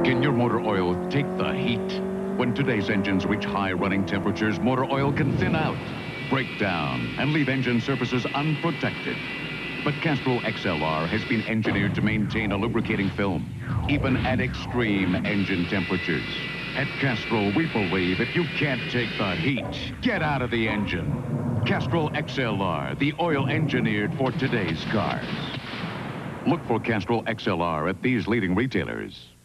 Can your motor oil take the heat? When today's engines reach high running temperatures, motor oil can thin out, break down, and leave engine surfaces unprotected. But Castrol XLR has been engineered to maintain a lubricating film, even at extreme engine temperatures. At Castrol, we believe if you can't take the heat, get out of the engine. Castrol XLR, the oil engineered for today's cars. Look for Castrol XLR at these leading retailers.